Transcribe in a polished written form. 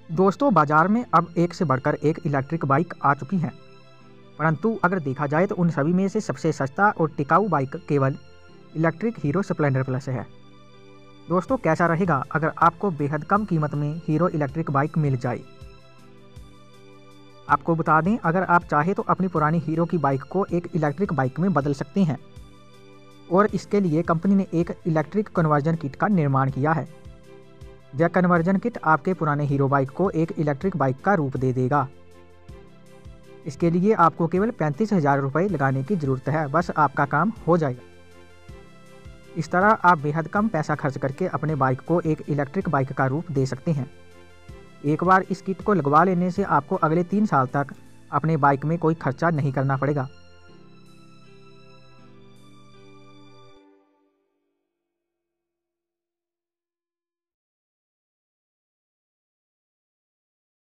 दोस्तों, बाजार में अब एक से बढ़कर एक इलेक्ट्रिक बाइक आ चुकी हैं, परंतु अगर देखा जाए तो उन सभी में से सबसे सस्ता और टिकाऊ बाइक केवल इलेक्ट्रिक हीरो स्प्लेंडर प्लस है। दोस्तों, कैसा रहेगा अगर आपको बेहद कम कीमत में हीरो इलेक्ट्रिक बाइक मिल जाए। आपको बता दें, अगर आप चाहे तो अपनी पुरानी हीरो की बाइक को एक इलेक्ट्रिक बाइक में बदल सकते हैं और इसके लिए कंपनी ने एक इलेक्ट्रिक कन्वर्जन किट का निर्माण किया है। यह कन्वर्जन किट आपके पुराने हीरो बाइक को एक इलेक्ट्रिक बाइक का रूप दे देगा। इसके लिए आपको केवल 35,000 रुपये लगाने की ज़रूरत है, बस आपका काम हो जाएगा। इस तरह आप बेहद कम पैसा खर्च करके अपने बाइक को एक इलेक्ट्रिक बाइक का रूप दे सकते हैं। एक बार इस किट को लगवा लेने से आपको अगले 3 साल तक अपने बाइक में कोई खर्चा नहीं करना पड़ेगा।